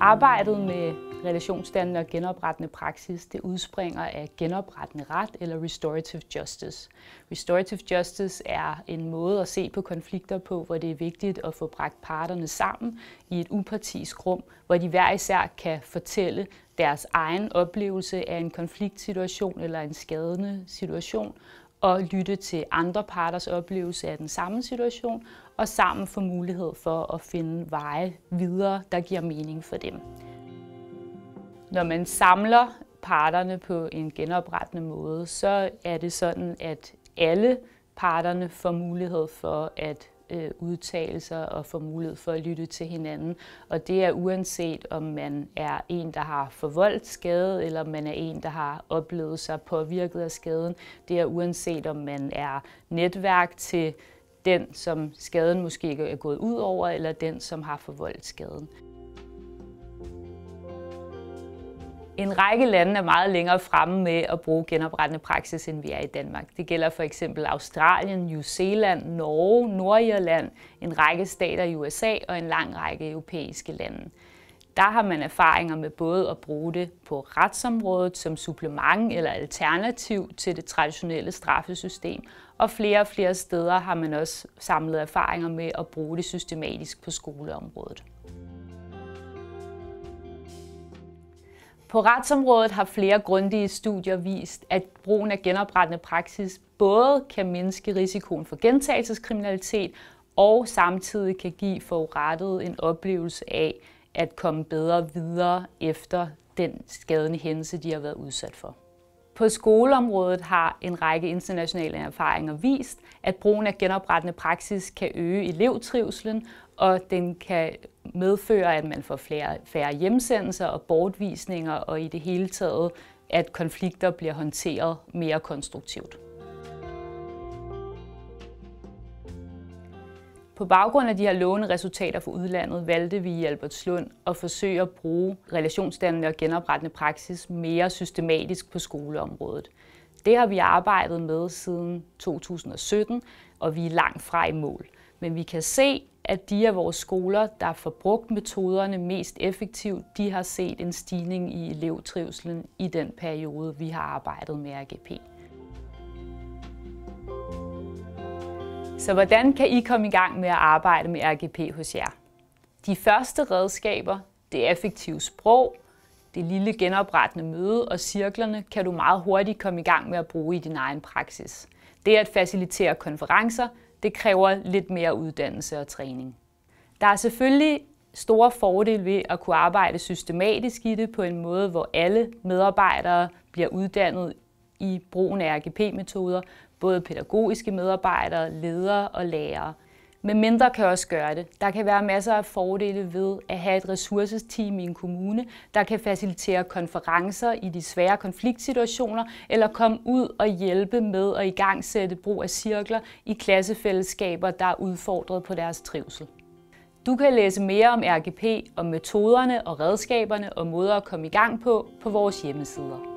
Arbejdet med relationsdannende og genoprettende praksis, det udspringer af genoprettende ret eller restorative justice. Restorative justice er en måde at se på konflikter på, hvor det er vigtigt at få bragt parterne sammen i et upartisk rum, hvor de hver især kan fortælle deres egen oplevelse af en konfliktsituation eller en skadende situation, og lytte til andre parters oplevelse af den samme situation, og sammen få mulighed for at finde veje videre, der giver mening for dem. Når man samler parterne på en genoprettende måde, så er det sådan, at alle parterne får mulighed for at udtale sig og får mulighed for at lytte til hinanden. Og det er uanset om man er en, der har forvoldt skade, eller man er en, der har oplevet sig påvirket af skaden. Det er uanset om man er netværk til den, som skaden måske er gået ud over, eller den, som har forvoldt skaden. En række lande er meget længere fremme med at bruge genoprettende praksis, end vi er i Danmark. Det gælder for eksempel Australien, New Zealand, Norge, Nordirland, en række stater i USA og en lang række europæiske lande. Der har man erfaringer med både at bruge det på retsområdet som supplement eller alternativ til det traditionelle straffesystem, og flere steder har man også samlet erfaringer med at bruge det systematisk på skoleområdet. På retsområdet har flere grundige studier vist, at brugen af genoprettende praksis både kan mindske risikoen for gentagelseskriminalitet og samtidig kan give forurettede en oplevelse af at komme bedre videre efter den skadende hændelse, de har været udsat for. På skoleområdet har en række internationale erfaringer vist, at brugen af genoprettende praksis kan øge elevtrivslen, og den kan medføre, at man får færre hjemsendelser og bortvisninger, og i det hele taget, at konflikter bliver håndteret mere konstruktivt. På baggrund af de her lovende resultater fra udlandet valgte vi i Albertslund at forsøge at bruge relationsdannende og genoprettende praksis mere systematisk på skoleområdet. Det har vi arbejdet med siden 2017, og vi er langt fra i mål. Men vi kan se, at de af vores skoler, der får brugt metoderne mest effektivt, de har set en stigning i elevtrivslen i den periode, vi har arbejdet med RGP. Så hvordan kan I komme i gang med at arbejde med RGP hos jer? De første redskaber, det effektive sprog, det lille genoprettende møde og cirklerne, kan du meget hurtigt komme i gang med at bruge i din egen praksis. Det at facilitere konferencer, det kræver lidt mere uddannelse og træning. Der er selvfølgelig store fordele ved at kunne arbejde systematisk i det på en måde, hvor alle medarbejdere bliver uddannet i brugen af RGP-metoder, både pædagogiske medarbejdere, ledere og lærere. Men mindre kan også gøre det. Der kan være masser af fordele ved at have et ressourcesteam i en kommune, der kan facilitere konferencer i de svære konfliktsituationer, eller komme ud og hjælpe med at igangsætte brug af cirkler i klassefællesskaber, der er udfordret på deres trivsel. Du kan læse mere om RGP, om metoderne og redskaberne og måder at komme i gang på vores hjemmesider.